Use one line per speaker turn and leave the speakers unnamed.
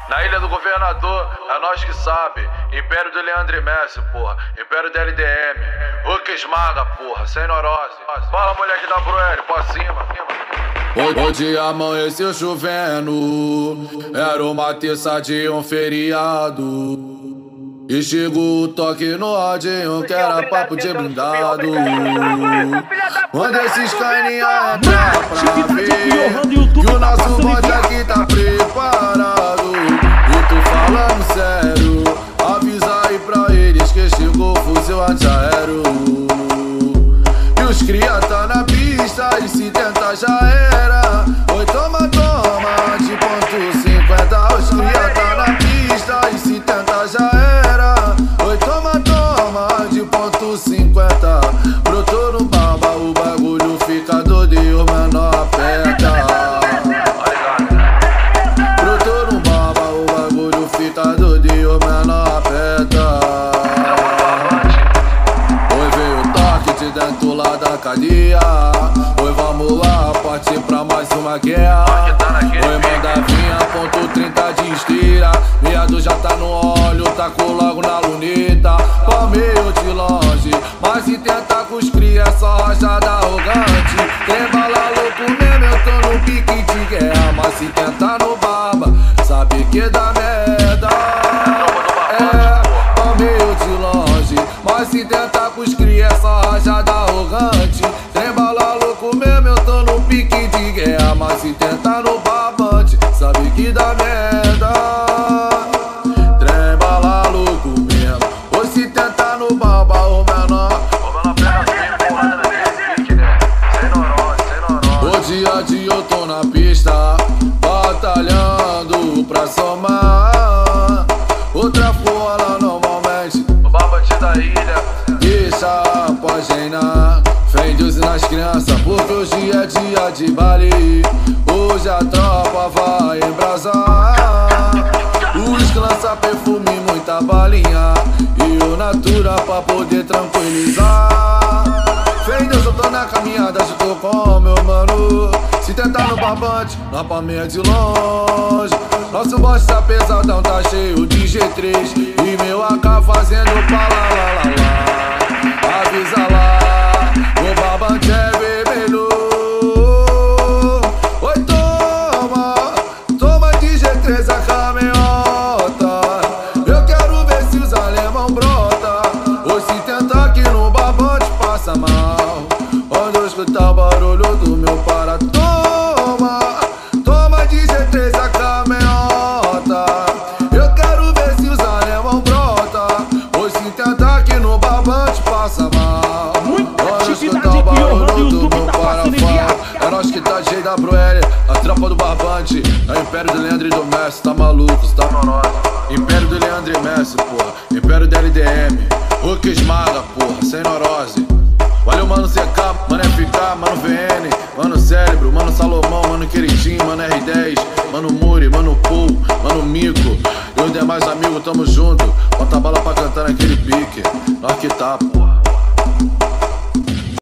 Na ilha do governador, é nós que sabe. Império do Leandro e Messi, porra. Império do LDM. Hulk esmaga, porra. Sem neurose. Fala, moleque da Bruel, pra cima.
Hoje amanheceu chovendo, era uma terça de um feriado. E chegou o toque no radinho, que era papo de blindado. Quando esses caninha entrar pra ver que o nosso bonde aqui tá preparado. E tô falando sério, avisa aí pra eles que chegou o fuzil antiaéreo. E os cria tá na pista e se tentar já era. Oi, toma, toma, de ponto 50. Os cria tá na pista e se tentar já era. Oi, toma, toma, de ponto 50. Brotou no baba, o bagulho fica doido e o menor aperta. Brotou no baba, o bagulho fica doido e o menor aperta. Oi, veio o toque de dentro lá da cadeia. Oi, vamos lá, partir pra mais uma guerra. Oi, manda vinha, ponto 30 de esteira. Viado já tá no óleo, tacou logo na luneta. Palmeio de longe, mas se tentar com os cria é só rajada arrogante. Tem bala louco mesmo, eu tô no pique de guerra. Mas se tentar no baba, sabe que dá merda. É, palmeio de longe, mas se tentar com os cria é só rajada arrogante. Tem bala louco mesmo, eu tô no pique de guerra. Mas se tentar no babante, sabe que dá merda. Trem bala louco mesmo, ou se tentar no baba o menor. O dia a dia eu tô na pista, batalhando pra somar. Outra fola normalmente,
O babante da ilha.
deixa após reinar. Fé em Deus e nas crianças, porque hoje é dia de baile. Hoje a tropa vai embrasar. Os que lança perfume e muita balinha, e o Natura pra poder tranquilizar. Fé em Deus, eu tô na caminhada, junto com meu mano. Se tentar no barbante, na palminha de longe. Nosso boss tá pesadão, tá cheio de G3. E meu AK fazendo palalalala. Avisa lá, o barbante é vermelho. Oi, toma, toma de G3 a caminhota. Eu quero ver se os alemão brota. Ou se tentar aqui no barbante passa mal. Quando eu escutar o barulho do meu para. Toma, toma de G3 a caminhota. Eu quero ver se os alemão brota. Ou se tentar aqui no barbante passa mal. Quando eu escutar o barulho do meu para. É nós que tá de jeito da Bruel, a tropa do barbante. É o Império do Leandro e do Messi, tá maluco, tá neurose. Império do Leandro e Messi, porra. Império do LDM. Hulk esmaga, porra, sem neurose. Valeu, mano CK, mano FK, mano VN, mano Cérebro, mano Salomão, mano Queridinho, mano R10, mano Muri, mano Pool, mano Mico. E os demais amigos, tamo junto. Bota a bala pra cantar naquele pique. Nós que tá, porra.